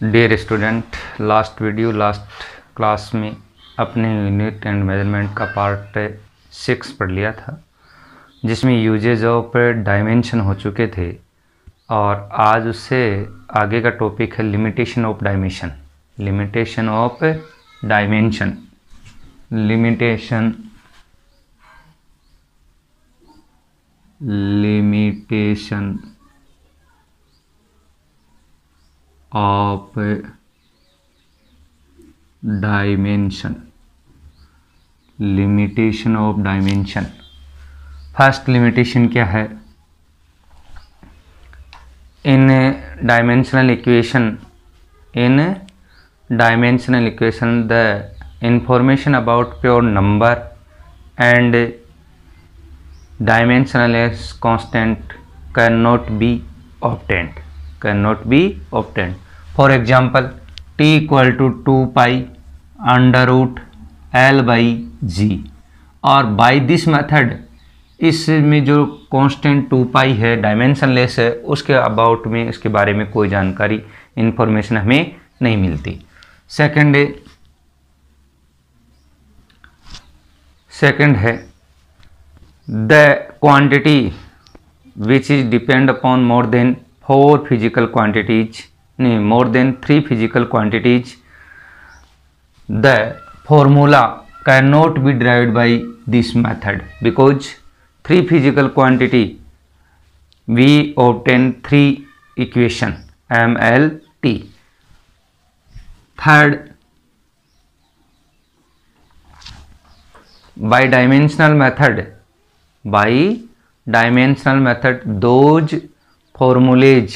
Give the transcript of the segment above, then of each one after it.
Dear student, last class में अपने unit and measurement का पार्ट 6 पढ़ लिया था, जिसमें यूजेज ऑफ डायमेंशन हो चुके थे। और आज उससे आगे का टॉपिक है limitation of dimension. Limitation of dimension limitation of dimension. Limitation of dimension. First limitation क्या है? In dimensional equation the information about pure number and dimensionless constant cannot be obtained. For example, t equal to 2 pi under root l by g, और by this method इसमें जो constant 2 पाई है, dimensionless है, उसके about में, इसके बारे में कोई जानकारी, इंफॉर्मेशन हमें नहीं मिलती। सेकंड है the quantity which is depend upon more than 3 physical quantities. The formula can not be derived by this method because 3 physical quantity we obtain 3 equation MLT. Third, by dimensional method those formulas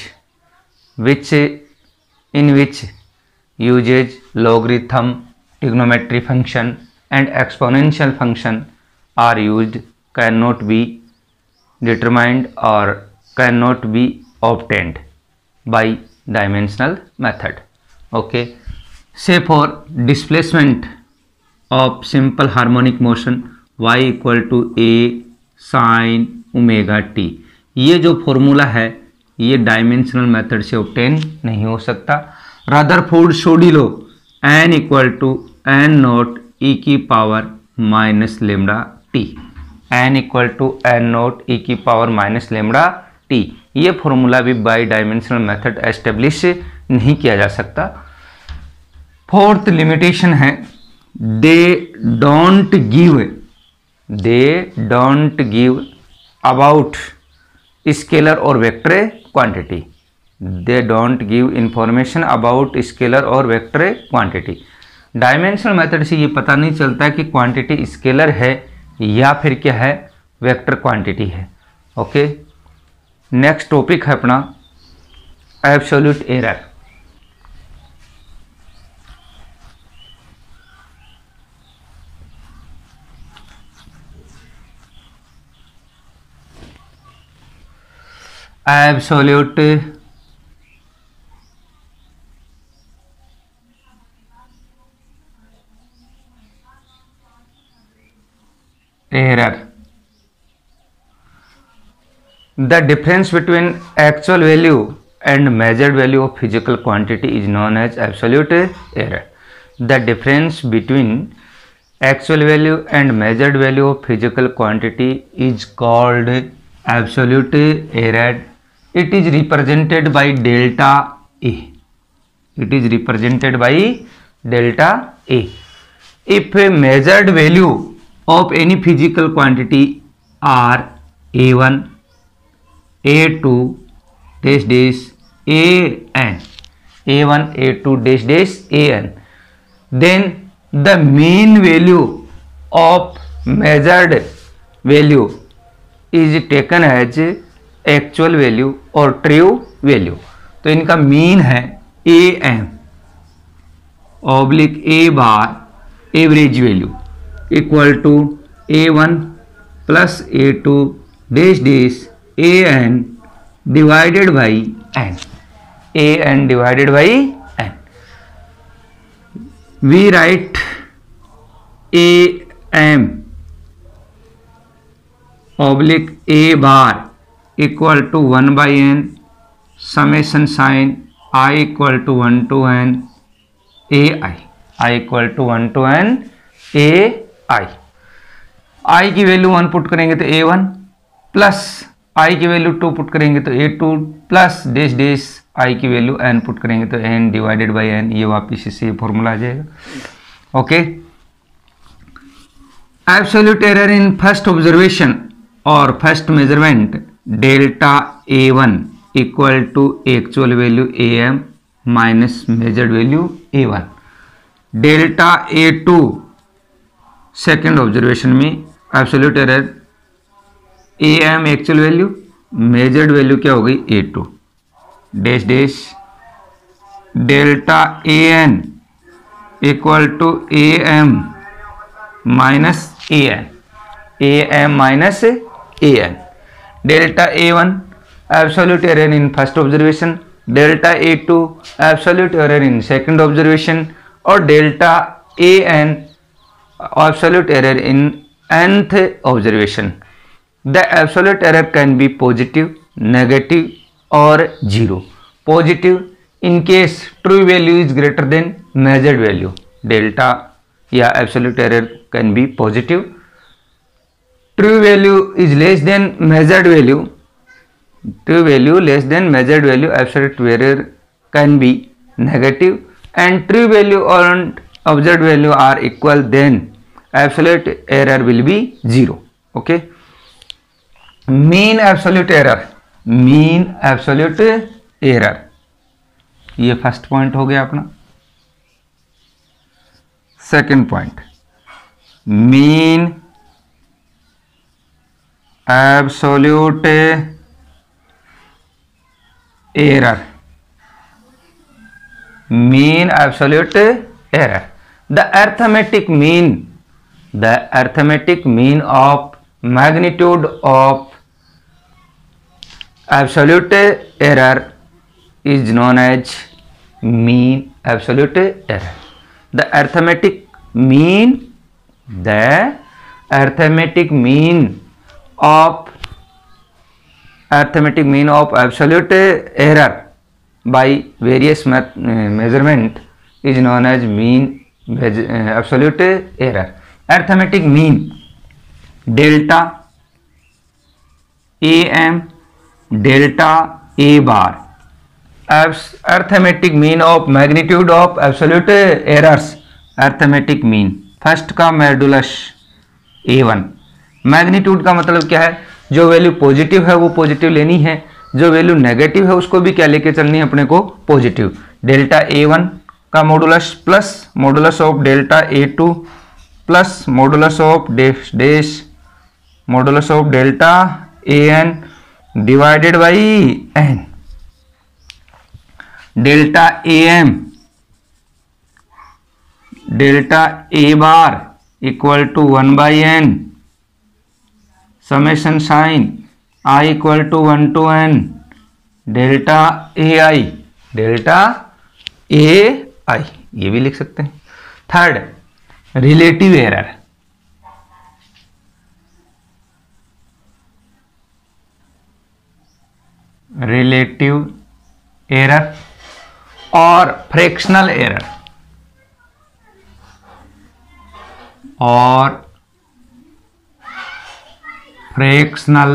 in which uses logarithm, trigonometry function and exponential function are used cannot be determined or cannot be obtained by dimensional method. Okay, say for displacement of simple harmonic motion y equal to a sin omega t, ये जो formula है ये dimensional method से obtain नहीं हो सकता। Rutherford Soddy law n equal to n naught e की power minus lambda T, n equal to n naught e की पावर माइनस लेमडा टी, ये फॉर्मूला भी बाय डायमेंशनल मेथड एस्टेब्लिश नहीं किया जा सकता। फोर्थ लिमिटेशन है they don't give about scalar और vector quantity. They don't give information about scalar और वेक्टर क्वांटिटी। डायमेंशनल मेथड से ये पता नहीं चलता कि क्वांटिटी स्केलर है या फिर क्या है, वेक्टर क्वांटिटी है। ओके, नेक्स्ट टॉपिक है अपना absolute error. Absolute error. The difference between actual value and measured value of physical quantity is known as absolute error. The difference between actual value and measured value of physical quantity is called absolute error. It is represented by delta A. If a measured value of any physical quantity are A1, A2 dash dash AN, A1, A2 dash dash AN, then the mean value of measured value is taken as actual value or true value. तो इनका mean है AM oblique A bar average value equal to A1 plus A2 dash dash AN divided by N, AN divided by N। We write AM oblique A bar equal to 1/n summation sign I equal to 1 to n I equal to 1 to n I की value 1 put करेंगे तो a1 plus आई की value 2 put करेंगे तो a2 plus dash dash आई की value n put करेंगे तो n divided by n, ये वापिस इससे फॉर्मूला आ जाएगा। Okay, absolute error in first observation और first measurement delta a1 equal to actual value am minus measured value a1। Delta a2 second observation में absolute error am actual value, measured value क्या हो गई a2 dash dash delta an equal to am minus am minus an। Delta a1 absolute error in first observation, delta a2 absolute error in second observation और delta an absolute error in nth observation. The absolute error can be positive, negative or zero. Positive in case true value is greater than measured value. Delta या absolute error can be positive. True value is less than measured value. True value less than measured value. Absolute error can be negative. And true value and observed value are equal, then absolute error will be zero. Okay, mean absolute error, mean absolute error, ये first point हो गया अपना। Second point, mean absolute error, mean absolute error. The arithmetic mean of magnitude of absolute error is known as mean absolute error. The arithmetic mean of absolute error by various measurement is known as mean absolute error. Arithmetic mean delta am delta a bar. Arithmetic mean of magnitude of absolute errors. Arithmetic mean first का modulus a1, magnitude का मतलब क्या है, जो value positive है वो positive लेनी है, जो वैल्यू नेगेटिव है उसको भी क्या लेके चलनी है अपने को, पॉजिटिव। डेल्टा a1 का modulus plus modulus of delta a2 plus modulus of dash dash modulus of delta an divided by n। Delta am delta a bar equal to 1 by n summation sign i equal to 1 to n delta ai ये भी लिख सकते हैं। Third, relative error. Relative error और fractional error और fractional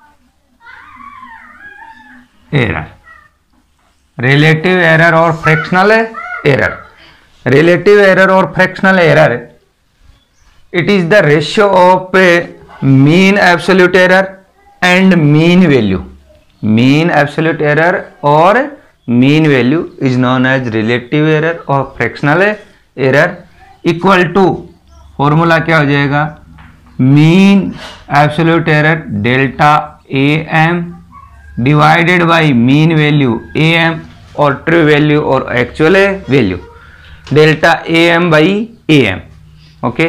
error. Relative error और fractional error. Relative error और fractional error, it is the ratio of mean absolute error and mean value. Mean absolute error और mean value is known as relative error और fractional error equal to, formula क्या हो जाएगा, mean absolute error delta am divided by mean value am और true value और actual value delta am by am। Okay,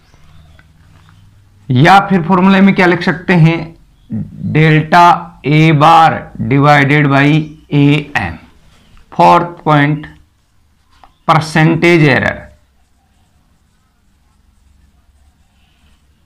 या फिर फॉर्मूले में क्या लिख सकते हैं, delta a bar divided by am। Fourth point, percentage error.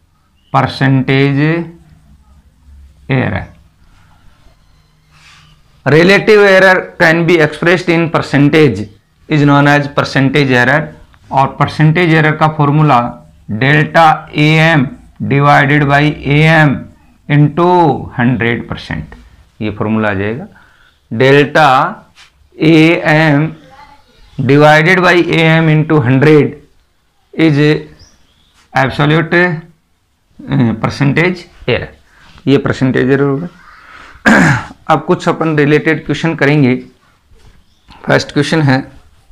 Percentage error relative error can be expressed in percentage is known as percentage error, और percentage error का formula delta am divided by am into 100%, ये formula आ जाएगा। Delta am divided by am into 100 is absolute percentage error, ये percentage error होगा। अब कुछ अपन रिलेटेड क्वेश्चन करेंगे। फर्स्ट क्वेश्चन है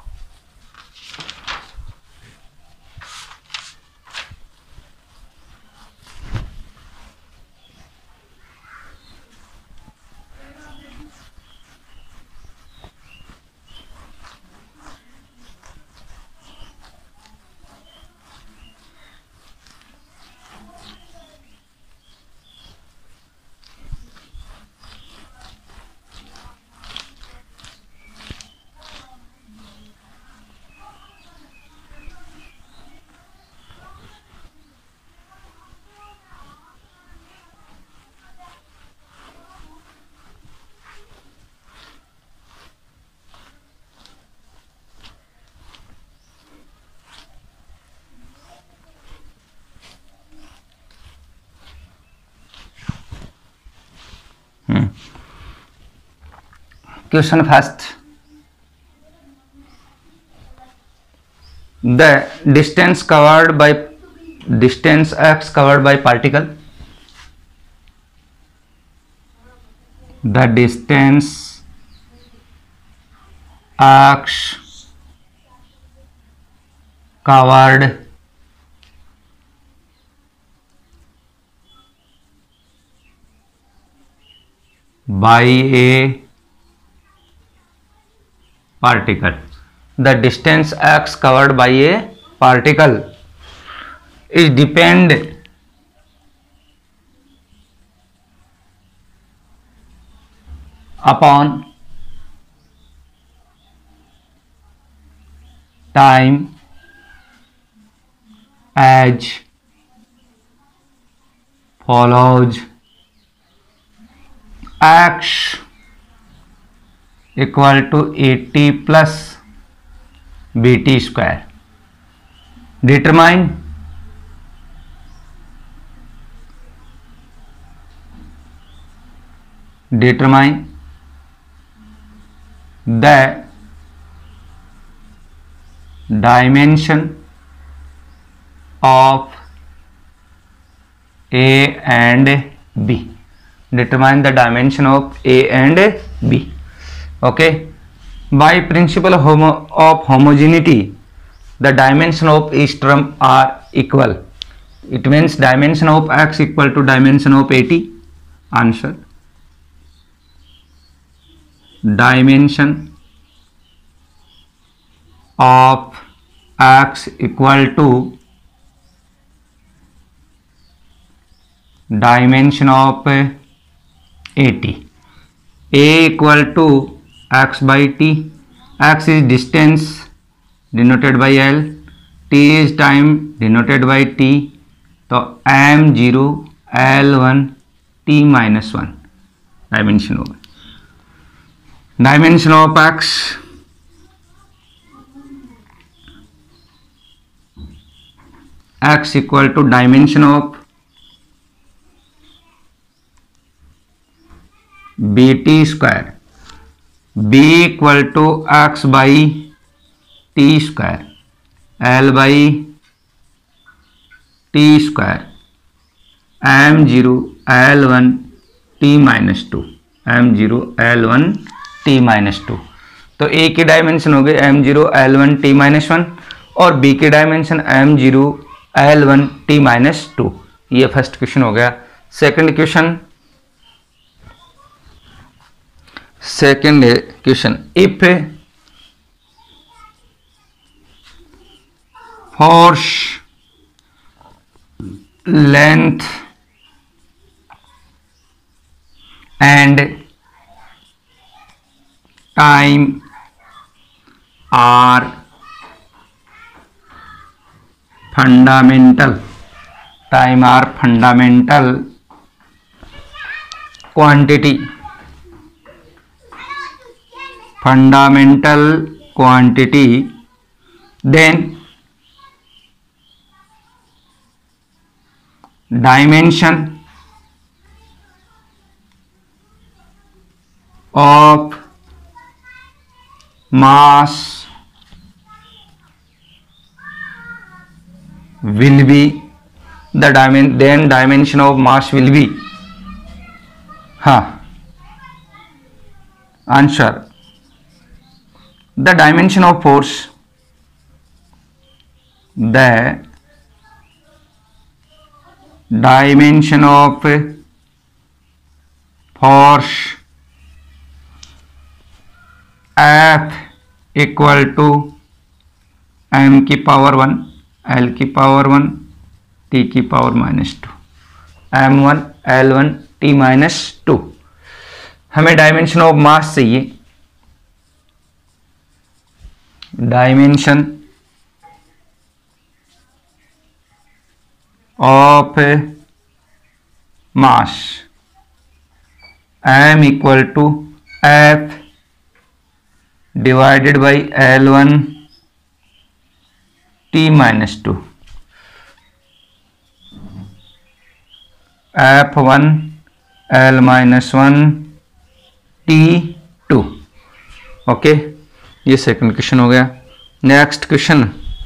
question first, the distance x covered by particle, the distance x covered by a particle, the distance x covered by a particle is depend upon time as follows: x equal to 80 plus bt square. Determine the dimension of A and B. Determine the dimension of A and B. Okay, by principle of homogeneity, the dimension of each term are equal. It means dimension of x equal to dimension of 80. Answer: dimension of x equal to dimension of 80. A equal to x by t. X is distance denoted by L, t is time denoted by t, तो m0 L1 t minus 1 dimension होगा। Dimension of x equal to dimension of bt square, b equal to x by T square, l by T square, m0 L1 t minus 2, m0 L1 t minus 2। तो a की dimension हो गई m0 L1 t minus 1 और b की dimension m0 L1 t minus 2। ये first question हो गया। Second question, if force length and time are fundamental, quantity fundamental quantity, then dimension of mass will be dimension of mass will be answer the dimension of force, the dimension of force F equal to m की power 1 l की power 1 t की power -2 m1 l1 t -2। हमें dimension of mass चाहिए। Dimension of mass m equal to f divided by l1 t -2 f1 l -1 t2। Okay, ये second question हो गया। Next question,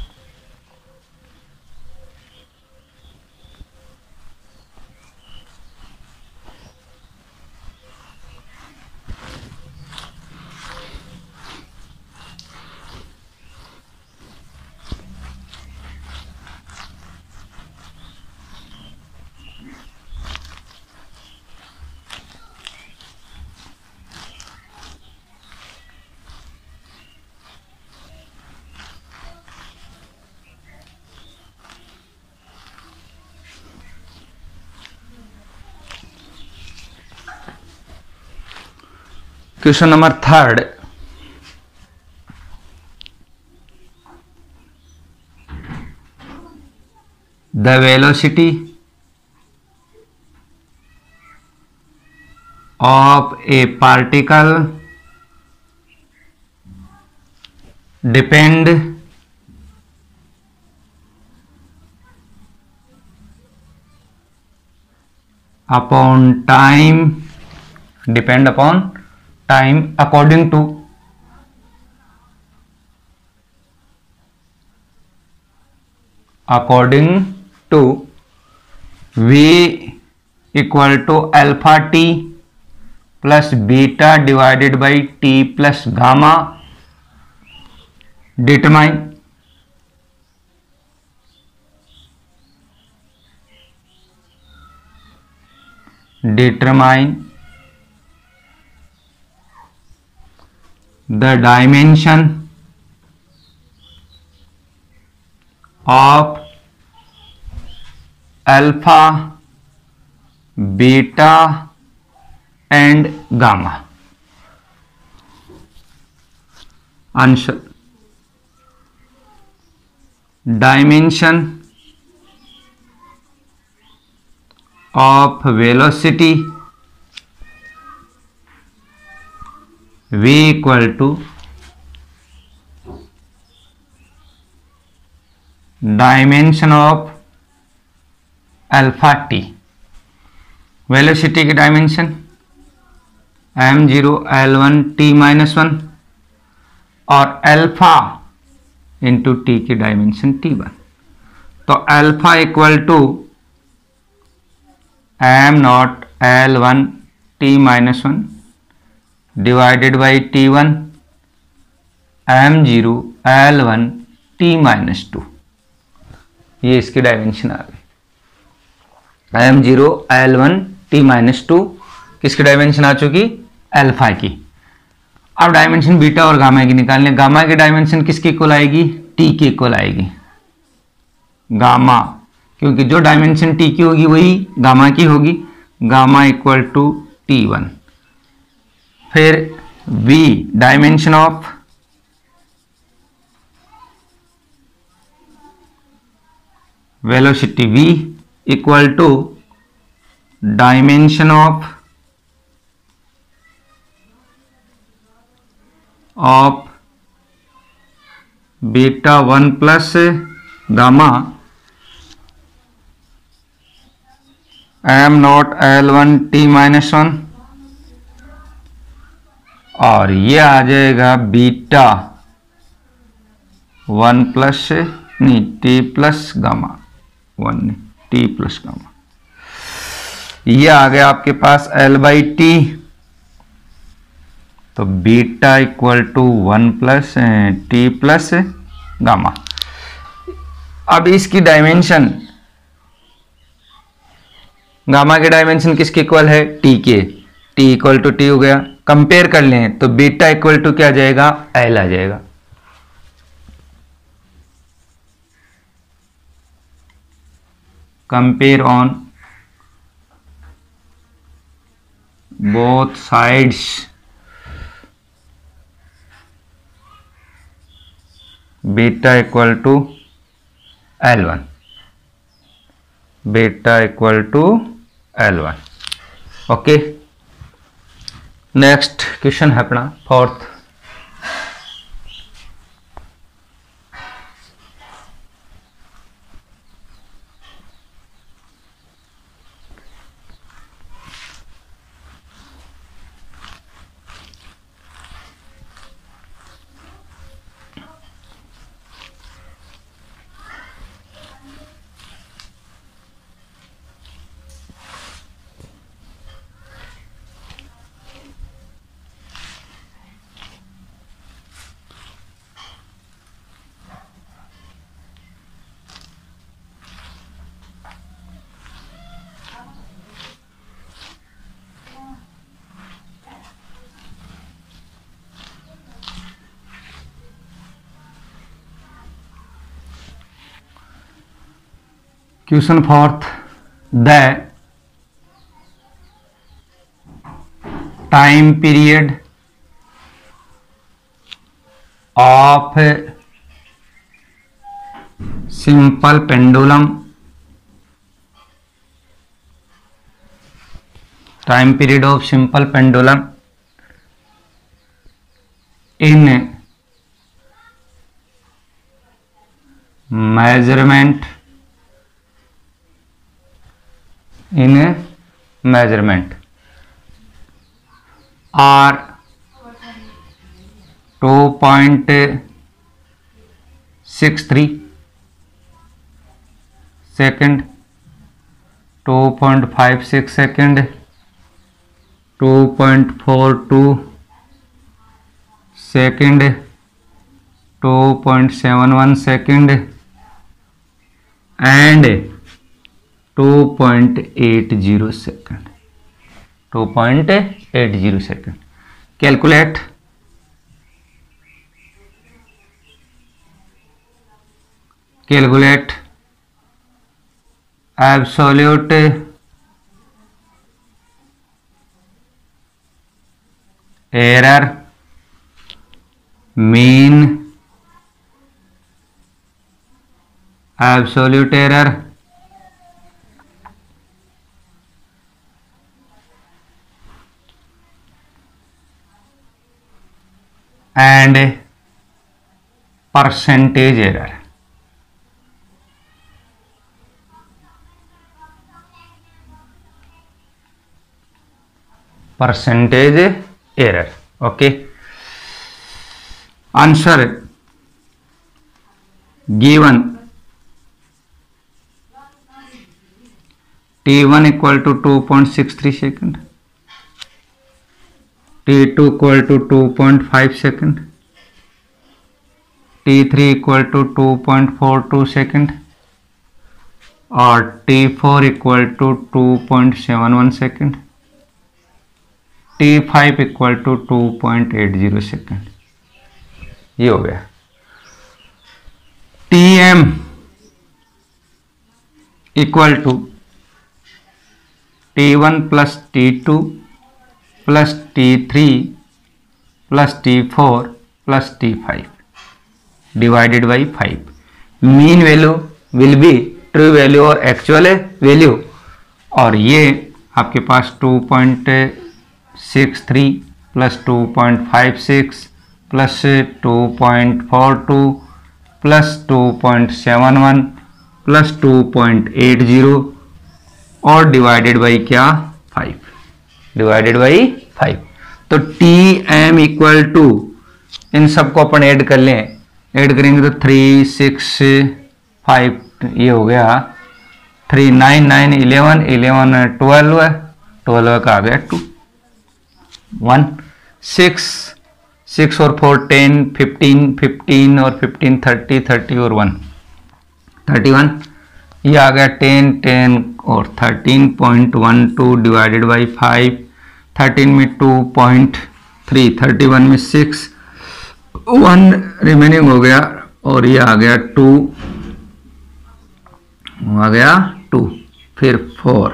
question number third, the velocity of a particle depend upon time, depend upon time according to v equal to alpha t plus beta divided by t plus gamma। determine the dimension of alpha, beta and gamma। Answer, dimension of velocity v equal to dimension of alpha T. Velocity की dimension m0 l1 t -1 और alpha into T की dimension t1। तो alpha equal to m0 l1 t -1 divided by t1 m0 l1 t -2। ये इसकी dimension आ गई। m0 l1 t -2 किसकी dimension आ चुकी? Alpha की। अब डायमेंशन बीटा और गामा की निकालने। गामा की डायमेंशन किसकी इक्वल आएगी? t की इक्वल आएगी। गामा, क्योंकि जो डायमेंशन t की होगी वही गामा की होगी। Gamma equal to t1। फिर v dimension of velocity v equal to dimension of beta 1 plus gamma M naught L1 T minus 1, और ये आ जाएगा बीटा 1 प्लस नहीं T प्लस गामा 1 नहीं T प्लस गामा। ये आ गया आपके पास L/T, तो beta equal to 1 plus T plus gamma. अब इसकी डायमेंशन, गामा के डायमेंशन किसके इक्वल है? T के। T इक्वल टू T हो गया। कंपेयर कर लें तो बीटा इक्वल टू क्या आ जाएगा? L आ जाएगा। Compare on both sides beta equal to L1, beta equal to L1। Okay, next question है अपना 4th। Question 4th, the time period of simple pendulum, time period of simple pendulum in measurement, in measurement are 2.63 second, 2.56 second, 2.42 second, 2.71 second and 2.80 second, 2.80 second। Calculate absolute error, mean, absolute error and percentage error। percentage error। okay, answer given T1 equal to 2.63 second, T2 equal to 2.5 second, T3 equal to 2.42 second और T4 equal to 2.71 second, T5 equal to 2.80 second। ये हो गया। Tm equal to T1 plus T2 plus T3 plus T4 plus T5 divided by 5। Mean value will be true value और actual value, और ये आपके पास 2.63 plus 2.56 plus 2.42 plus 2.71 plus 2.80 और divided by क्या 5, डिवाइडेड बाई 5। तो टी एम इक्वल टू, इन सबको अपन ऐड कर लें, ऐड करेंगे तो 3 6 5, ये हो गया 3 9 9 11 11 12 12 का आ गया 2 1 6 6 और 4 10 15 15 और 15 30 30 और 1 31, ये आ गया 10 10 और 13.12 डिवाइडेड बाई 5, 13 में 2.3, 31 में 6, 1 रिमेनिंग हो गया और ये आ गया 2, आ गया 2, फिर 4,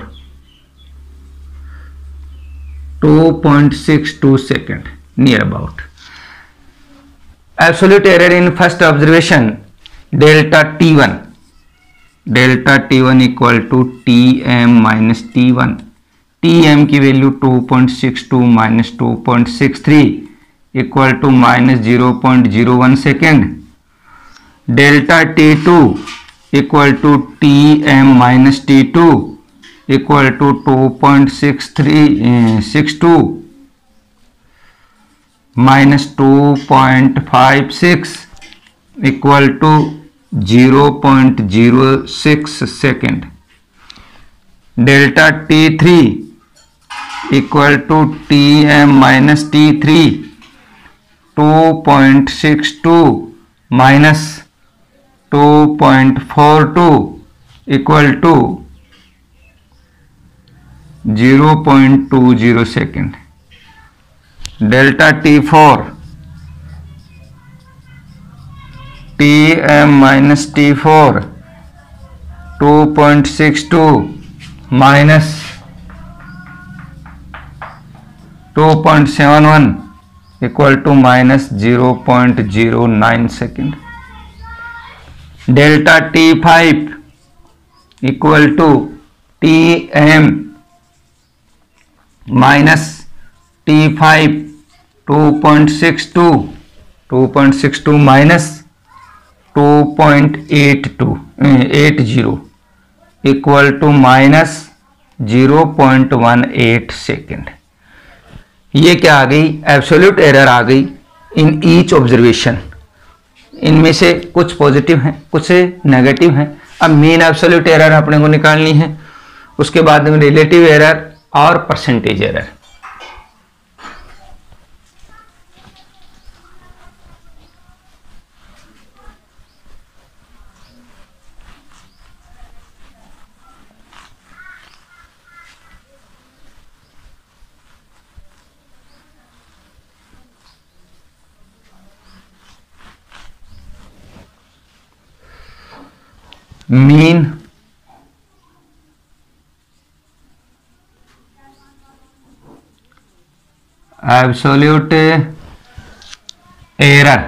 2.62 second near about. Absolute error in first observation delta T1, delta T1 equal to Tm minus T1, Tm की value 2.62 minus 2.63 equal to minus 0.01 second. Delta T2 equal to Tm minus T2 equal to 2.62 minus 2.56 equal to 0.06 second. Delta T3 equal to Tm minus T3 2.62 minus 2.42 equal to 0.20 second. Delta T4 Tm minus T4 2.62 minus 2.71 equal to minus 0.09 second. Delta T5 equal to Tm minus T5 2.62 minus 2.80 equal to minus 0.18 second. ये क्या आ गई, absolute error आ गई in each observation. इनमें से कुछ positive हैं, कुछ नेगेटिव हैं। अब मीन एब्सोल्यूट एरर अपने को निकालनी है, उसके बाद में रिलेटिव एरर और percentage error. Mean absolute error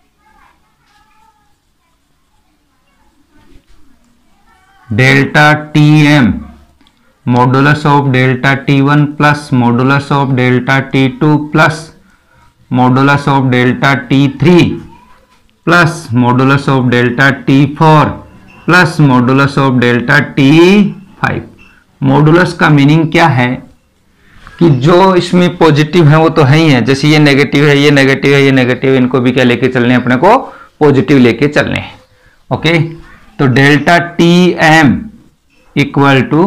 delta Tm modulus of delta T1 plus modulus of delta T2 plus modulus of delta T3 plus modulus of delta T4 plus modulus of delta T5। Modulus का meaning क्या है कि जो इसमें positive है वो तो है ही है, जैसे ये नेगेटिव है, ये नेगेटिव है, ये नेगेटिव है, इनको भी क्या लेके चलने हैं, अपने को पॉजिटिव लेके चलने हैं। ओके, तो delta Tm equal to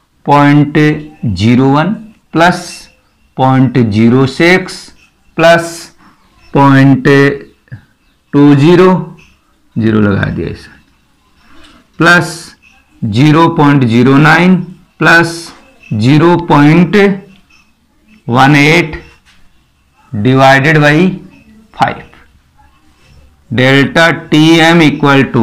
0.01 plus 0.06 plus 0.20 zero लगा दिया इसे, plus 0.09 plus 0.18 divided by 5। Delta Tm equal to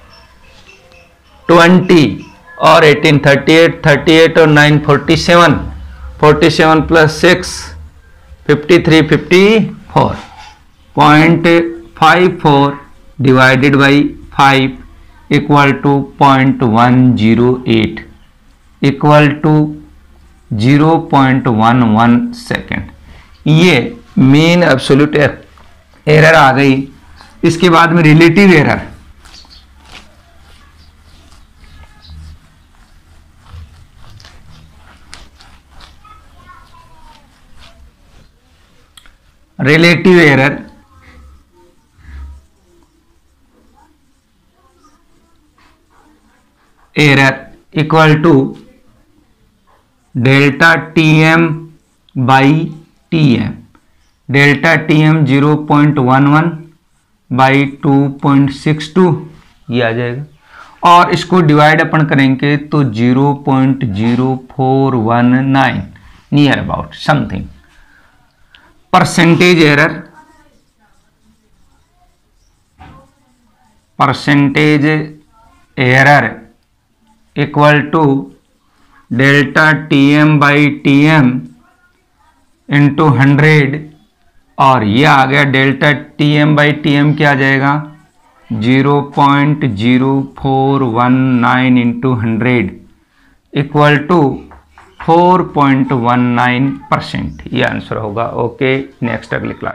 20 और 18 38 38 और 9 47 47 plus 6 53 54 0.54 divided by 5 equal to 0.108 equal to 0.11 second. ये मेन एब्सोल्यूट एरर आ गई। इसके बाद में relative error, relative error equal to delta T M by T M. Delta T M 0.11 by 2.62 ये आ जाएगा, और इसको डिवाइड अपन करेंगे तो 0.0419 near about something. Percentage error equal to delta T M by T M into 100, और ये आ गया delta T M by T M क्या आ जाएगा 0.0419 इंटू 100 इक्वल टू 4.19%। ये आंसर होगा। ओके, नेक्स्ट अगली क्लास।